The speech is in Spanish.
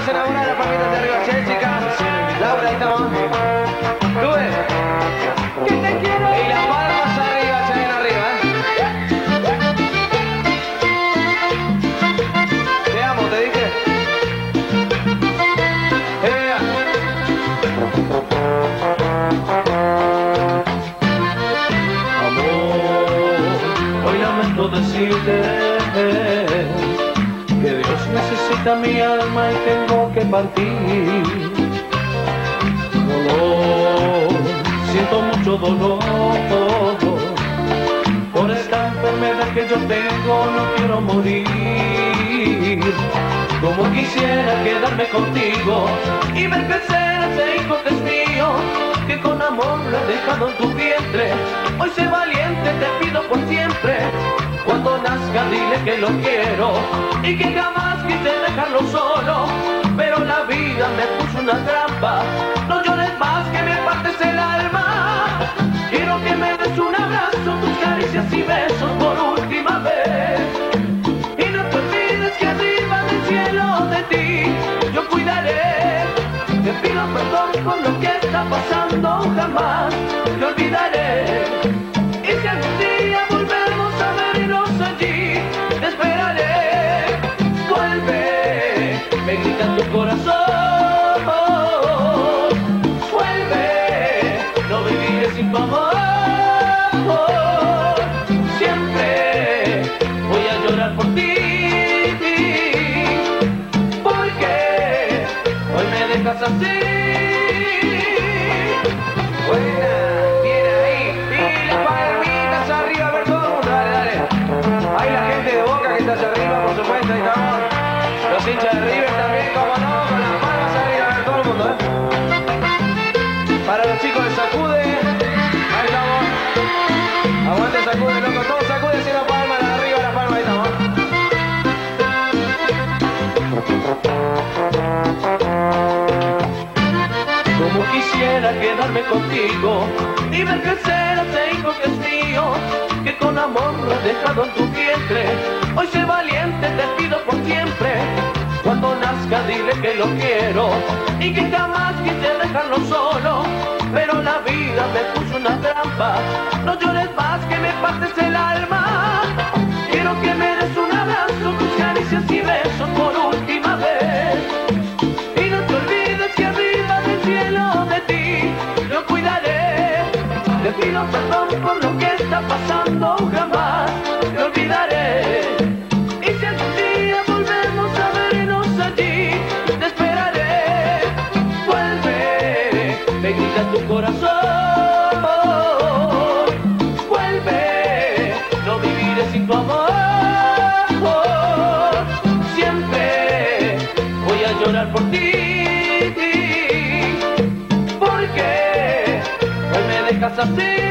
enamora de las palmitas de arriba, Jessica. Laura, ahí estamos. ¿Tú ves? Que te quiero. Y las palmas arriba, se ven arriba. Te amo, te dije. Amor, hoy lamento decirte que Dios necesita mi alma y tengo que partir. Dolor, siento mucho dolor por esta enfermedad que yo tengo, no quiero morir. Como quisiera quedarme contigo y ver crecer ese hijo que es mío, que con amor lo he dejado en tu vientre. Hoy sé valiente, te pido por siempre. Cuando nazca dile que lo quiero y que jamás quise dejarlo solo. Pero la vida me puso una trampa, no llores más que me partes el alma. Quiero que me des un abrazo, tus caricias y besos por última vez. Y no te olvides que arriba del cielo de ti yo cuidaré. Te pido perdón por lo que está pasando, jamás te olvidaré. Y si algún día volvemos a vernos allí, te esperaré. Vuelve, me grita tu corazón. Vuelve, no viviré sin tu amor. Siempre voy a llorar por ti, porque hoy me dejas así. Buena, bien ahí. Y las palmitas arriba, a ver todo el mundo, dale, dale. Hay la gente de Boca que está allá arriba, por supuesto, ahí estamos. Los hinchas de River también, como no, con las palmas arriba, a ver todo el mundo, Para los chicos de Sacude, ahí estamos. Aguante Sacude, loco, todos Sacude haciendo palmas arriba, las palmas, ahí estamos. Como quisiera quedarme contigo y ver crecer a ese hijo que es mío, que con amor lo he dejado en tu vientre. Hoy sé valiente, te pido por siempre. Cuando nazca dile que lo quiero y que jamás quise dejarlo solo. Pero la vida me puso una trampa, no llores más que me partes el alma. Quiero que me des un abrazo, tus caricias y besos por última vez. Y no te olvides que arriba del cielo de ti yo cuidaré. Te pido perdón por lo que está pasando, jamás te olvidaré. Y si algún día volvemos a vernos allí, te esperaré. Vuelve, me grita tu corazón. Vuelve, no viviré sin tu amor. Siempre voy a llorar por ti, porque hoy me dejas así.